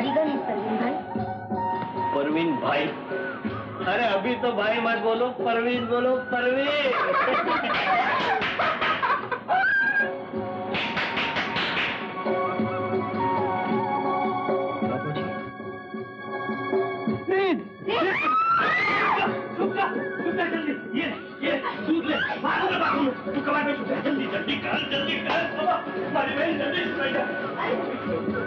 बोलिएगा नहीं परवीन भाई। परवीन भाई? अरे अभी तो भाई मत बोलो, परवीन बोलो, परवीन। ये दूध ले, तू कबाड़ में छुप जा, जल्दी जल्दी कर, जल्दी कर, हमारी बहन जल्दी छुप जा।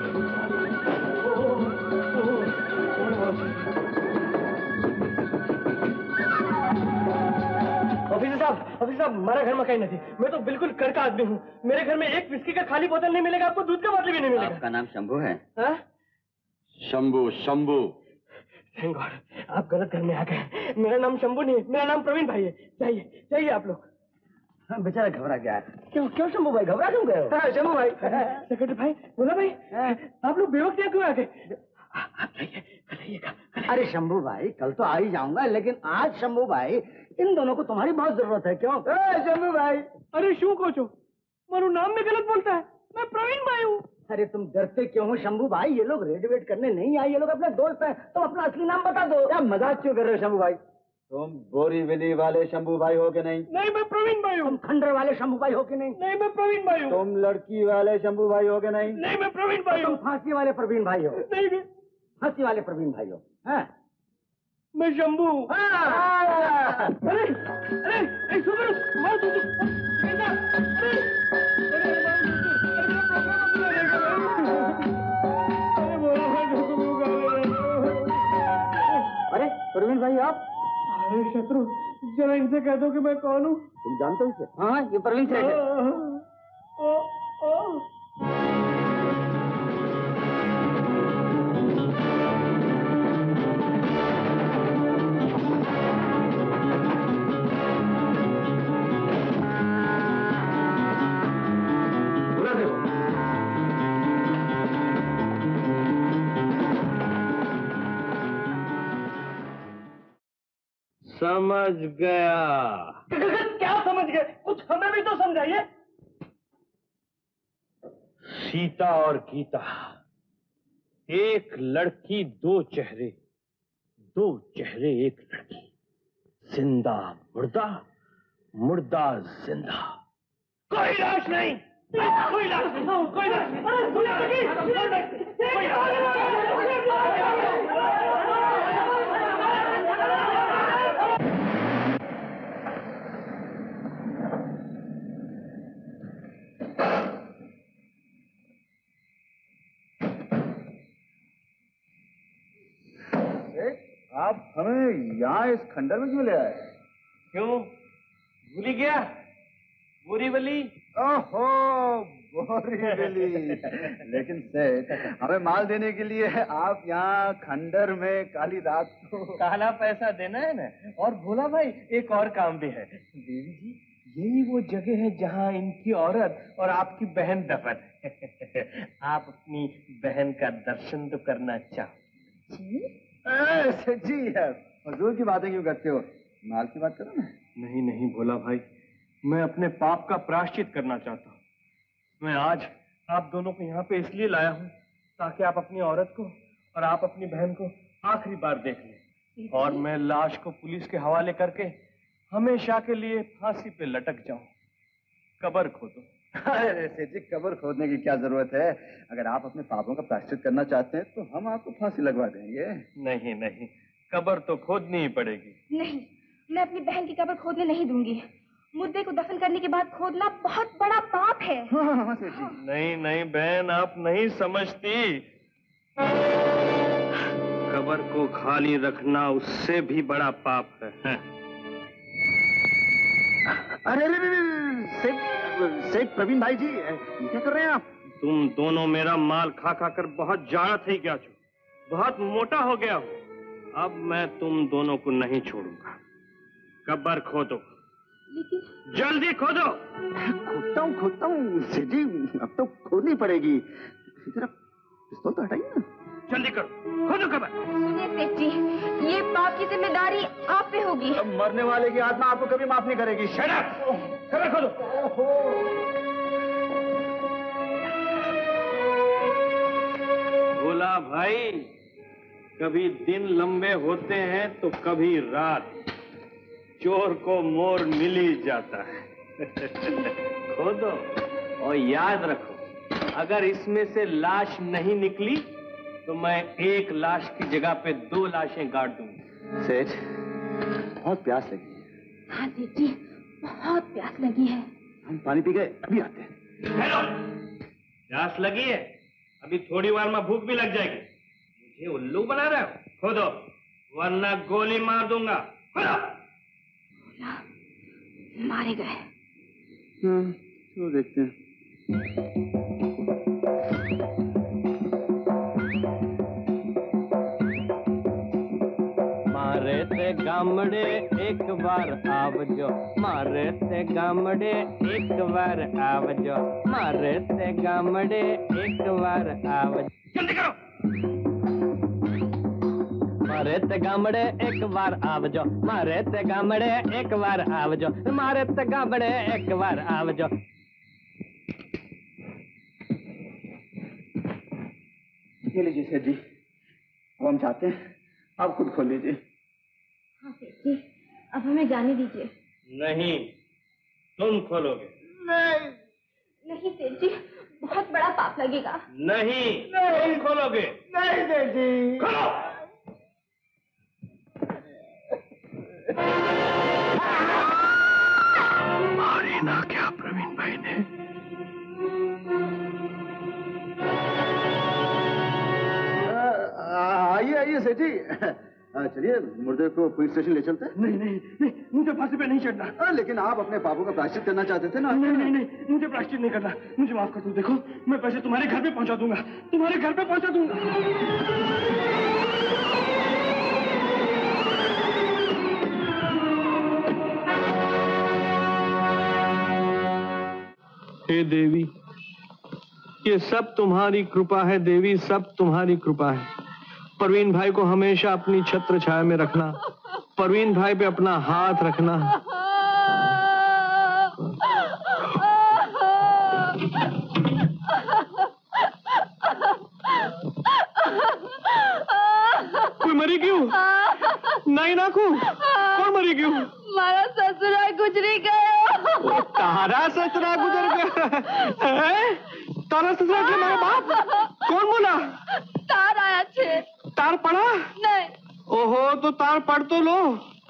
ऑफिसर साहब, हमारा घर मकाई नहीं, मैं तो बिल्कुल कर का आदमी हूँ। मेरे घर में एक विस्की का खाली बोतल नहीं मिलेगा, आपको दूध का बोतल भी नहीं मिलेगा। आपका नाम शंभू है? हाँ? शंभू, शंभू। थैंक गॉड, आप गलत घर में आ गए। मेरा नाम शंभू नहीं है, मेरा नाम प्रवीण भाई है। चाहिए चाहिए आप लोग। बेचारा घबरा गया। क्यों शंभू भाई, घबरा क्यों गए? हाँ शंभू भाई। सेक्रेटरी भाई, बोला भाई, आप लोग बेवकूफ क्यों आ गए? आप जाइएगा। अरे शंभू भाई, कल तो आ ही जाऊंगा, लेकिन आज शंभू भाई इन दोनों को तुम्हारी बहुत जरूरत है। क्यों शंभू भाई? अरे शू कोचो, मारू नाम में गलत बोलता है, मैं प्रवीण भाई हूँ। अरे तुम डरते क्यों हो शंभू भाई? ये लोग रेडिवेट करने नहीं आए, ये लोग अपने दोस्त हैं। तुम अपना असली नाम बता दो। क्या मजाक क्यों कर रहे हो शंभू भाई? तुम बोरीवली वाले शंभू भाई हो कि नहीं? नहीं, मैं प्रवीण भाई हूँ। तुम खंडर वाले शंभू भाई हो कि नहीं? नहीं, मैं प्रवीण भाई हूँ। तुम लड़की वाले शंभू भाई हो कि नहीं? नहीं, मैं प्रवीण भाई हूँ। तुम फांसी वाले प्रवीण भाई हो? नहीं, फांसी वाले प्रवीण भाई हो? हाँ, मैं शंभू। अरे अरे प्रवीण भाई आप? अरे शत्रु, जरा इनसे कह दो कि मैं कौन हूँ। तुम जानते हो इसे? हाँ, ये प्रवीण सेठ है। समझ गया। क्या समझ गए? कुछ हमें भी तो समझाइए। सीता और गीता, एक लड़की दो चेहरे, दो चेहरे एक लड़की, जिंदा मुर्दा, मुर्दा जिंदा। कोई लाश नहीं, कोई लाश नहीं, कोई लाश नहीं। आप हमें यहाँ इस खंडर में क्यों ले आए? क्यों भूल ही गया? बोरीवली। ओहो, बोरीवली। लेकिन सेठ, हमें माल देने के लिए आप यहाँ खंडर में काली रात को काला पैसा देना है ना। और भोला भाई, एक और काम भी है। देवी जी, यही वो जगह है जहाँ इनकी औरत और आपकी बहन दफन है। आप अपनी बहन का दर्शन तो करना चाहो जी? सेठ जी, हुजूर की बातें क्यों करते हो? माल की बात करो ना। नहीं नहीं भोला भाई, मैं अपने पाप का प्रायश्चित करना चाहता हूँ। मैं आज आप दोनों को यहाँ पे इसलिए लाया हूँ ताकि आप अपनी औरत को और आप अपनी बहन को आखिरी बार देख लें, और मैं लाश को पुलिस के हवाले करके हमेशा के लिए फांसी पे लटक जाऊं। कब्र खोदो। अरे सेठ जी, कब्र खोदने की क्या जरूरत है? अगर आप अपने पापों का प्रायश्चित करना चाहते हैं तो हम आपको फांसी लगवा देंगे। नहीं नहीं, कब्र तो खोदनी ही पड़ेगी। नहीं, मैं अपनी बहन की कब्र खोदने नहीं दूंगी। मुर्दे को दफन करने के बाद खोदना बहुत बड़ा पाप है। हाँ, सेठ जी। नहीं नहीं बहन, आप नहीं समझती। कब्र को खाली रखना उससे भी बड़ा पाप है। अरे सेठ प्रवीण भाई जी, क्या कर रहे हैं आप? तुम दोनों मेरा माल खा खा कर बहुत जाड़ा थी क्या छो, बहुत मोटा हो गया हो। अब मैं तुम दोनों को नहीं छोड़ूंगा। कब्र खोदो। लेकिन जल्दी खोदो। खोदता हूँ सेठ जी, अब तो खोदनी पड़ेगी। जरा पिस्तौल तो हटाइए ना। जल्दी करो, खोदो कब्र। सुनिए सेठ जी, ये पाप की जिम्मेदारी आप पे होगी। अब मरने वाले की आत्मा आपको कभी माफ नहीं करेगी। Shut up! कब्र खोदो। भोला भाई भाई, कभी दिन लंबे होते हैं तो कभी रात। चोर को मोर मिल ही जाता है। खोदो और याद रखो, अगर इसमें से लाश नहीं निकली तो मैं एक लाश की जगह पे 2 लाशें गाड़ दूंगा। सेठ, बहुत प्यास लगी है। हाँ सेठ जी, बहुत प्यास लगी है। हम पानी पी गए, अभी आते हैं। हेलो, प्यास लगी है? अभी थोड़ी बार में भूख भी लग जाएगी। मुझे उल्लू बना रहे हो? खोदो, वरना गोली मार दूंगा। खोदो। मारे गए। तो देखते हैं। मारे ते गामड़े एक बार आवजो, मारे ते गामड़े एक बार आवजो, मारे ते गामड़े एक बार आवजो। जल्दी करो। मारे ते गामड़े एक बार आवजो, मारे ते गामड़े एक बार आवजो, मारे ते गामड़े एक बार आवजो। ये लीजिए सेठ जी, अब हम चाहते हैं आप खुद खोल लीजिए। हाँ सेठ जी, अब हमें जाने दीजिए। नहीं, तुम खोलोगे। नहीं सेठ जी, बहुत बड़ा पाप लगेगा। नहीं, तुम खोलोगे। नहीं सेठ जी। खोलो। मारी ना क्या प्रवीण भाई ने? आइए आइए सेठ जी, चलिए मुर्दे को पुलिस स्टेशन ले चलते हैं। नहीं नहीं नहीं, मुझे फांसी पे नहीं चढ़ना। लेकिन आप अपने पापों का प्रायश्चित करना चाहते थे ना। नहीं नहीं नहीं, मुझे प्रायश्चित नहीं करना। मुझे माफ कर दो। देखो, मैं पैसे तुम्हारे घर पे पहुंचा दूंगा, तुम्हारे घर पे पहुंचा दूंगा। हे देवी, ये सब तुम्हारी कृपा है देवी, सब तुम्हारी कृपा है। परवीन भाई को हमेशा अपनी छत्र छाया में रखना, परवीन भाई पे अपना हाथ रखना। कोई मरी क्यों? नहीं ना को, कौन मरी क्यों? हमारा ससुरा गुजरी गया। तारा ससुरा गुजर गया? तारा ससुरा के मारे बाप? कौन बोला? तार आया छे। तार पड़ा? नहीं। ओहो, तो तार पढ़ तो लो।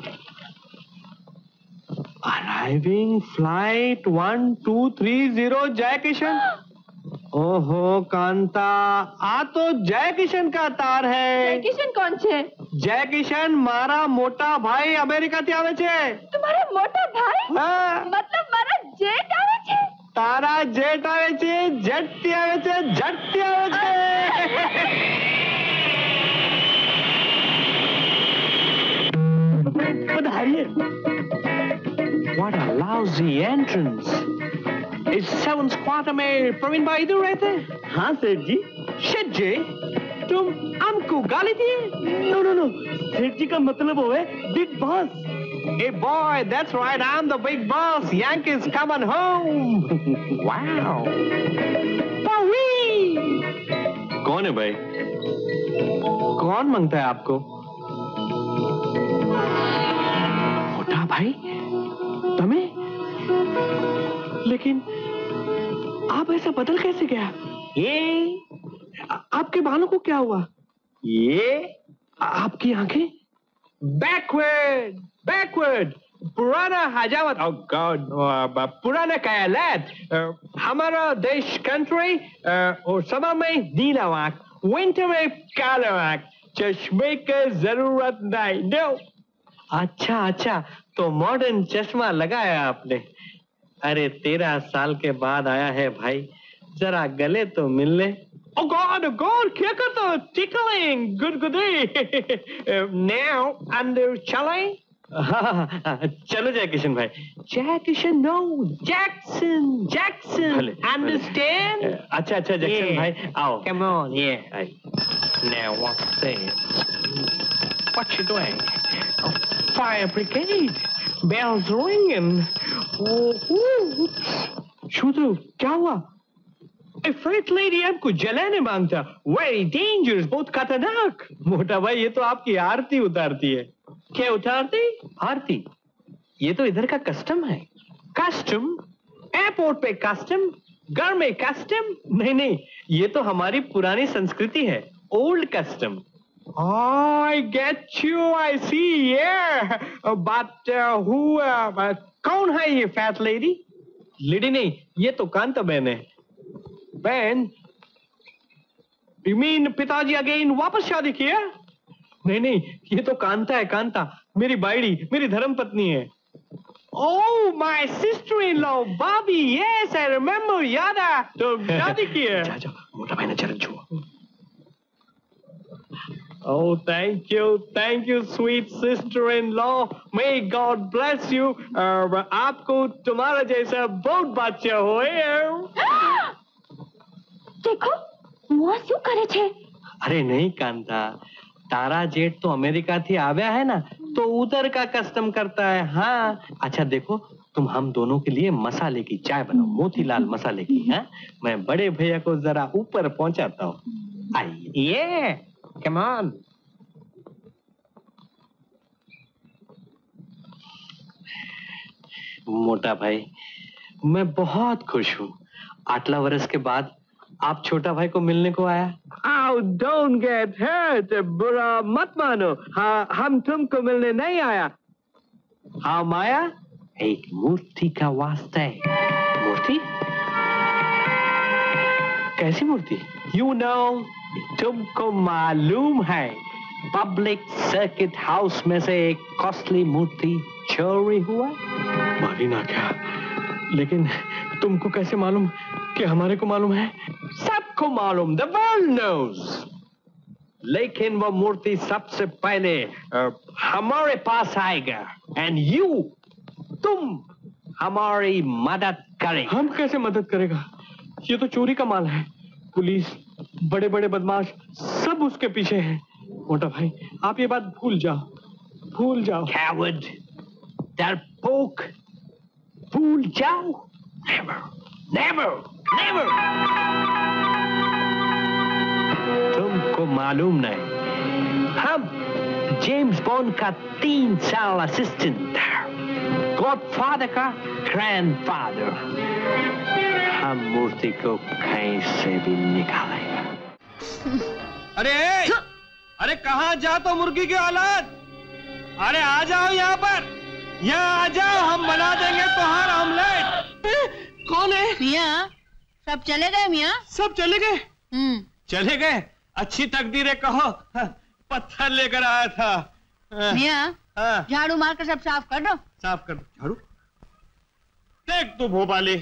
अराइविंग फ्लाइट 1230 जय किशन। ओहो कांता, आ तो जय किशन का तार है। किशन कौन छे? जय किशन मारा मोटा भाई अमेरिका थी आवे छे। तुम्हारा मोटा भाई? हाँ। मतलब मारा जेठ आवे छे? तारा जेठ आवे छे, झटती आवे छे, झटती आवे छे। What a lousy entrance! It's 7th quarter में प्रवीण भाई इधर रहते हैं? हाँ सेठ जी। Shit जी, तुम हमको गाली दिए? नो नो नो, सेठ जी का मतलब वो है big boss. Hey boy, that's right, I'm the big boss. Yankees coming home. Wow. कौन है भाई? कौन मांगता है आपको? मोटा भाई? तुम्हें? लेकिन आप ऐसा बदल कैसे गया? ये आपके बालों को क्या हुआ? ये आपकी आंखें? Backward, backward. पुराना हजावत, oh God, पुराना ख्यालात, हमारा देश कंट्री और समर में नीला आंख, विंटर में काला आंख, चश्मे की जरूरत नहीं। नो। अच्छा अच्छा, तो मॉडर्न चश्मा लगाया आपने। अरे 13 साल के बाद आया है भाई, जरा गले तो मिल ले। Oh God, क्या करता हो? Tickling, good day. Now, अंदर चलें? चलो जय किशन भाई। जय किशन नो, जैक्सन, understand? अच्छा अच्छा जैक्सन भाई, आओ। Come on, yeah. Now what's this? What you doing? Fire brigade, bells ringing. Shooter, क्या हुआ? फैट लेडी आपको जलाने मांगता, वेरी डेंजरस, बहुत खतरनाक। मोटा भाई ये तो आपकी आरती उतारती है। क्या उतारती? आरती। ये तो इधर का कस्टम है। कस्टम? एयरपोर्ट पे कस्टम, घर में कस्टम? नहीं नहीं, ये तो हमारी पुरानी संस्कृति है, old custom. I get you, I see, yeah. But who? कौन है ये फैट लेडी? लेडी नहीं, ये तो कांता बहन है। बहन? You mean पिताजी अगेन वापस शादी किया? नहीं नहीं, ये तो कांता है, कांता, मेरी बाइडी, मेरी धर्म पत्नी है। Oh, my sister-in-law, Bobby. Yes, I remember. याद है, तो शादी की है। जा जा, मोटा भाई ने चरण छुआ। Oh, thank you, sweet sister-in-law. May God bless you. आपको तुम्हारा जैसा बहुत बच्चा होए। देखो, मुँह क्यों करे छे? अरे नहीं कांता, तारा जेठ तो अमेरिका थी आव्या है ना, तो उधर का कस्टम करता है। हाँ, अच्छा देखो, तुम हम दोनों के लिए मसाले की चाय बनाओ, मोतीलाल मसाले की। हाँ, मैं बड़े भैया को जरा ऊपर पहुंचाता हूँ। आइए, कम ऑन। मोटा भाई, मैं बहुत खुश हूँ। 8 वर्ष के बाद आप छोटा भाई को मिलने को आया। Oh, don't get hurt, बुरा मत मानो। हाँ, हम तुमको मिलने नहीं आया। हाँ माया, एक मूर्ति का वास्ता है। मूर्ति? कैसी मूर्ति? You know, तुमको मालूम है, पब्लिक सर्किट हाउस में से एक कॉस्टली मूर्ति चोरी हुआ। मारीना क्या? लेकिन तुमको कैसे मालूम कि हमारे को मालूम है? सबको मालूम, the world knows। लेकिन वो मूर्ति सबसे पहले हमारे पास आएगा, and you, तुम हमारी मदद करें। हम कैसे मदद करेगा? ये तो चोरी का माल है। पुलिस, बड़े बड़े बदमाश सब उसके पीछे हैं। मोटा भाई, आप ये बात भूल जाओ, भूल जाओ। Coward, डरपोक, भूल जाओ। Never, never, never। तुमको मालूम नहीं, हम जेम्स बॉन्ड का 3 साल असिस्टेंट था, गॉडफादर का ग्रैंडफादर। हम मूर्ति को कहीं से भी निकालेगा। अरे अरे कहाँ जा तो मुर्गी की औलाद? अरे आ जाओ यहाँ पर, यहाँ आ जाओ, हम बना देंगे तुम्हारा ऑमलेट। कौन है? मियाँ, सब चले गए मियाँ? सब चले गए? चले गए? अच्छी तकदीरें कहो, पत्थर लेकर आया था। मियाँ, झाड़ू मारकर सब साफ कर दो। साफ कर दो। झाड़ू? देख तू भोपाली,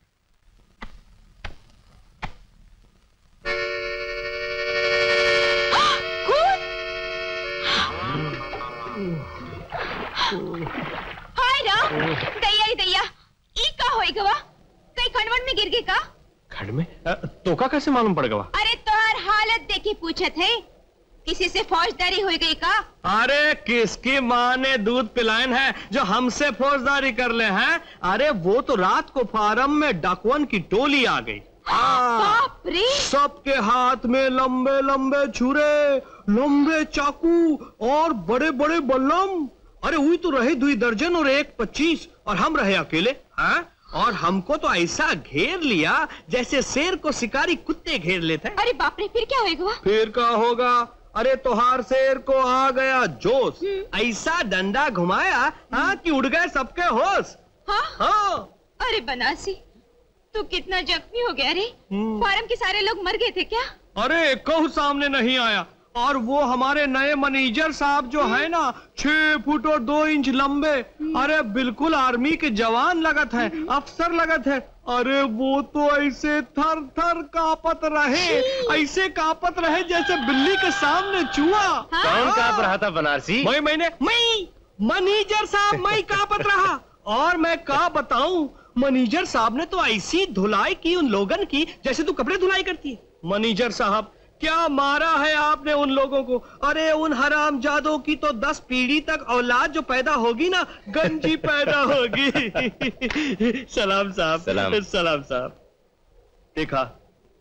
हाय राम, दैया ही दैया, ई का होएगा वा? कई खंडवन में गिर गए का? खंड में? तो का कैसे मालूम पड़ गया? अरे तोहर हालत देखी पूछे थे, किसी से फौजदारी हो गई का? अरे किसकी माँ ने दूध पिलायन है जो हमसे फौजदारी कर ले हैं? अरे वो तो रात को फार्म में डाकुअन की टोली आ गई। बाप रे! सबके हाथ में लंबे लंबे छुरे, लंबे चाकू और बड़े बड़े बल्लम। अरे हुई तो रहे 2 दर्जन और 1 25, और हम रहे अकेले। हाँ, और हमको तो ऐसा घेर लिया जैसे शेर को शिकारी कुत्ते घेर लेते हैं। अरे बाप रे, फिर क्या होएगा? फिर क्या होगा? अरे तोहार शेर को आ गया जोश, ऐसा डंडा घुमाया हाँ कि उड़ गए सबके होश। हाँ? हाँ। अरे बनासी, तू कितना जख्मी हो गया रे? फार्म के सारे लोग मर गए थे क्या? अरे कहूँ सामने नहीं आया, और वो हमारे नए मैनेजर साहब जो है ना, 6 फुट और 2 इंच लंबे, अरे बिल्कुल आर्मी के जवान लगत है, अफसर लगत है। अरे वो तो ऐसे थर थर कांपत रहे, ऐसे कांपत रहे जैसे बिल्ली के सामने चूहा। कौन कांप रहा था बनारसी? मैं मैनेजर साहब, मैं कांपत रहा। और मैं क्या बताऊं, मैनेजर साहब ने तो ऐसी धुलाई की उन लोगन की जैसे तू कपड़े धुलाई करती है। मैनेजर साहब, क्या मारा है आपने उन लोगों को? अरे उन हरामजादों की तो 10 पीढ़ी तक औलाद जो पैदा होगी ना, गंजी पैदा होगी। सलाम साहब। सलाम। सलाम साहब। देखा,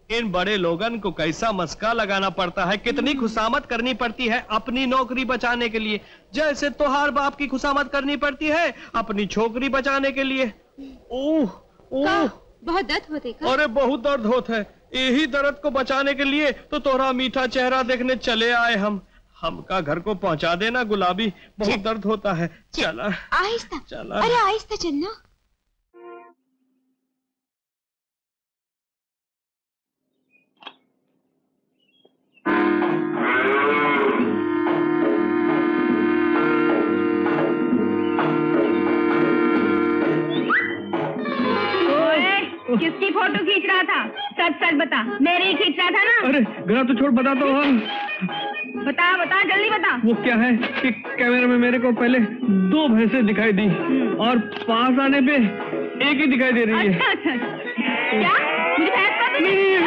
इन बड़े लोगन को कैसा मस्का लगाना पड़ता है, कितनी खुशामद करनी पड़ती है अपनी नौकरी बचाने के लिए, जैसे तोहार बाप की खुशामद करनी पड़ती है अपनी छोकरी बचाने के लिए। ओह ओह, बहुत दर्द होते का? अरे बहुत दर्द होता है। यही दर्द को बचाने के लिए तो तोरा मीठा चेहरा देखने चले आए हमका घर को पहुंचा देना गुलाबी, बहुत दर्द होता है। चला आहिस्ता, चला, अरे आहिस्ता चलना। किसकी फोटो खींच रहा था? सच सच बता, मेरी ही खींच रहा था ना? अरे गला तो छोड़, बता तो हम। बता बता जल्दी बता। वो क्या है कि कैमरे में मेरे को पहले 2 भैंसे दिखाई दी और पास आने पे एक ही दिखाई दे रही है। अच्छा अच्छा, क्या मुझे भैंस का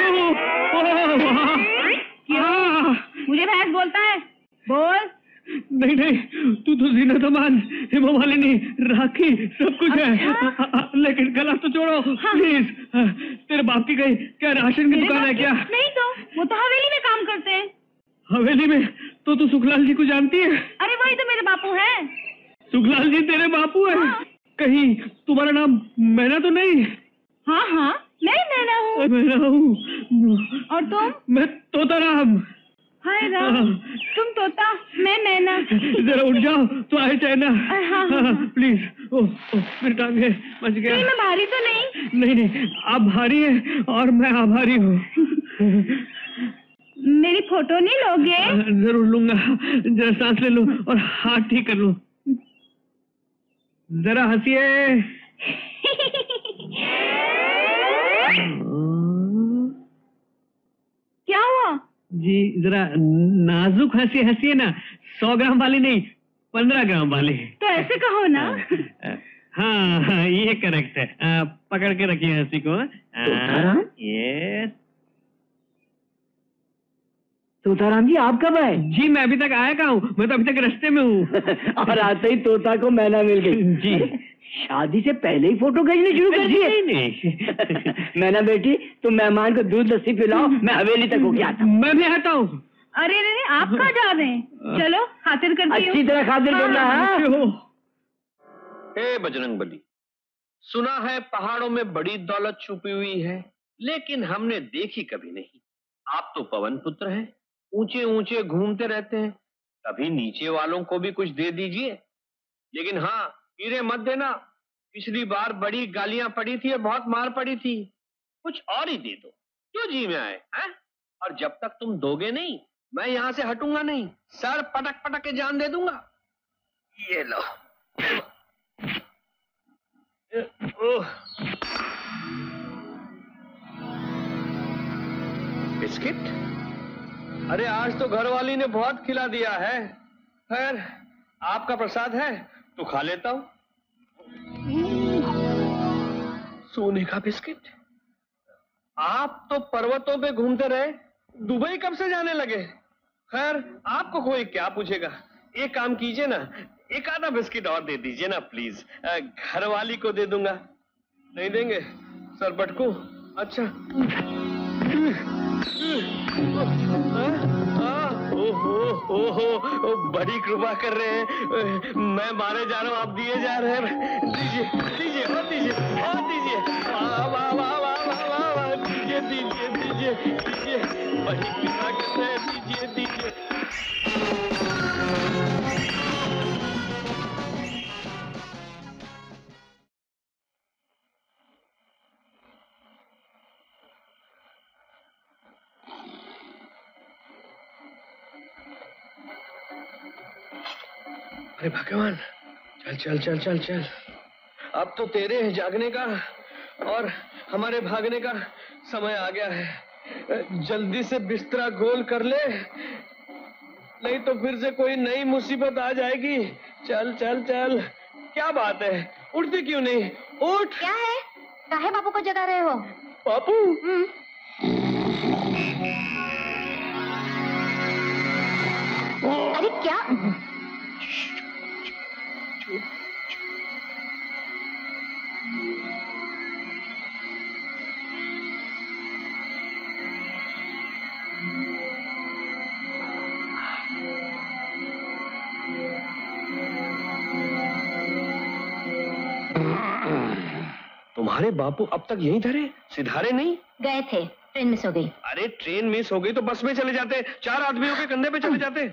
क्यों मुझे भैंस बोलता है? बोल। नहीं नहीं, तू तो जीनत अमान, हिमामालिनी, राखी सब कुछ है, लेकिन गला तो छोड़ो प्लीज। तेरे बाप की कहीं क्या राशन की दुकान है क्या? नहीं तो वो तो हवेली में काम करते हैं। हवेली में? तो तू सुखलाल जी को जानती है? अरे वही तो मेरे बापू हैं। सुखलाल जी तेरे बापू है? कहीं तुम्हारा नाम मैना तो नहीं? हाँ हाँ, मैं मैना हूँ। मैना हूँ। और तुम? मैं तोताराम। हाय राम, तुम तोता, मैं मैना। जरा उठ जाओ तो आए चाइना। हाँ, प्लीज। ओह मेरी टांगे बच गया। मैं भारी तो नहीं? नहीं नहीं, आप भारी हैं और मैं आभारी हूँ। मेरी फोटो नहीं लोगे? जरूर लूंगा, जरा सांस ले लूं और हाथ ठीक कर लूं। जरा हंसिए। क्या हुआ? जी जरा नाजुक हंसी हंसिए ना, 100 ग्राम वाली नहीं, 15 ग्राम वाली। तो ऐसे कहो ना। हाँ हाँ ये करेक्ट है। पकड़ के रखिए हंसी को। ये तोताराम जी आप कब आए? जी मैं अभी तक आया कहाँ हूँ, मैं तो अभी तक रास्ते में हूँ। और आते ही तोता को मैना मिल गई। जी शादी से पहले ही फोटो खींचनी शुरू कर दी? नहीं। मैना बेटी तुम मेहमान को दूध लस्सी पिलाओ, मैं हवेली तक होके आता हूँ। मैं भी आता हूँ। अरे अरे आप कहाँ जा रहे हैं? चलो खातिर करती हूँ। अच्छी तरह खातिर करना है। हे बजरंग बली, सुना है पहाड़ों में बड़ी दौलत छुपी हुई है, लेकिन हमने देखी कभी नहीं। आप तो पवन पुत्र हैं, ऊंचे ऊंचे घूमते रहते हैं, कभी नीचे वालों को भी कुछ दे दीजिए। लेकिन हाँ, हीरे मत देना, पिछली बार बड़ी गालियां पड़ी थी, बहुत मार पड़ी थी, कुछ और ही दे दो, क्यों जी में आए हैं? और जब तक तुम दोगे नहीं, मैं यहां से हटूंगा नहीं, सर पटक पटक के जान दे दूंगा। ये लो। बिस्किट? अरे आज तो घरवाली ने बहुत खिला दिया है, खैर आपका प्रसाद है तो खा लेता हूं। सोने का बिस्किट? आप तो पर्वतों पे घूमते रहे, दुबई कब से जाने लगे? खैर आपको कोई क्या पूछेगा, एक काम कीजिए ना, एक आधा बिस्किट और दे दीजिए ना प्लीज, घरवाली को दे दूंगा। नहीं देंगे? सर बटकू? अच्छा। ओहो, बड़ी कृपा कर रहे हैं, मैं मारे जा रहा हूँ, आप दिए जा रहे हैं। दीजिए दीजिए और दीजिए और दीजिए, वाह वाह वाह वाह वाह वाह, दीजिए दीजिए दीजिए दीजिए, बड़ी कृपा कर रहे हैं, दीजिए दीजिए। अरे भगवान, चल चल चल चल चल, अब तो तेरे जागने का और हमारे भागने का समय आ गया है। जल्दी से बिस्तरा गोल कर ले, नहीं तो फिर से कोई नई मुसीबत आ जाएगी। चल चल चल। क्या बात है, उठती क्यों नहीं? उठ। क्या है? काहे बापू को जगा रहे हो? बापू? अरे क्या? तुम्हारे बापू अब तक यहीं धरे, सिधारे नहीं? गए थे, ट्रेन मिस हो गई। अरे ट्रेन मिस हो गई तो बस में चले जाते, 4 आदमियों के कंधे पे चले जाते।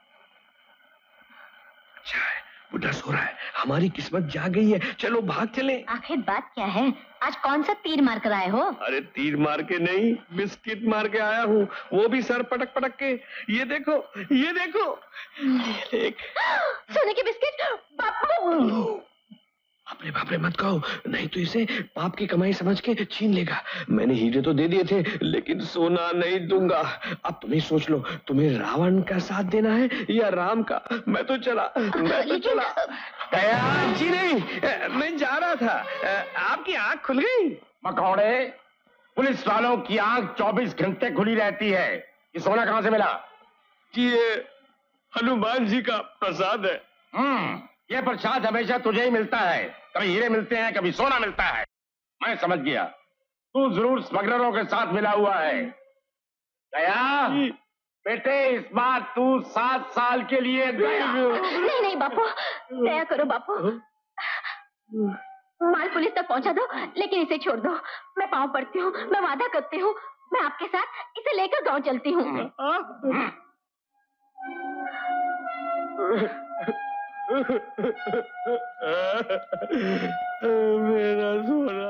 अच्छा है बुढ़ा सो रहा है, हमारी किस्मत जाग गई है, चलो भाग चले। आखिर बात क्या है? आज कौन सा तीर मार कर आए हो? अरे तीर मार के नहीं, बिस्किट मार के आया हूँ, वो भी सर पटक पटक के। ये देखो, ये देखो, ये देख। सोने के बिस्किट। बापू! बाप रे मत कहो, नहीं तो इसे पाप की कमाई समझ के छीन लेगा। मैंने हीरे तो दे दिए थे, लेकिन सोना नहीं दूंगा। अब तुम ही सोच लो, तुम्हें रावण का साथ देना है या राम का? मैं तो चला। जी नहीं, मैं जा रहा था। आपकी आंख खुल गई? मकौड़े, पुलिस वालों की आंख 24 घंटे खुली रहती है। ये सोना कहाँ से मिला? जी ये हनुमान जी का प्रसाद है। ये प्रसाद हमेशा तुझे ही मिलता है। कभी हीरे मिलते हैं, कभी सोना मिलता है। मैं समझ गया, तू जरूर स्मगलरों के साथ मिला हुआ है। गया बेटे, इस बार तू 7 साल के लिए गया। नहीं नहीं बापू, दया करो बापू। माल पुलिस तक पहुंचा दो, लेकिन इसे छोड़ दो। मैं पाँव पड़ती हूँ, मैं वादा करती हूँ, मैं आपके साथ इसे लेकर गांव चलती हूँ। मेरा सोना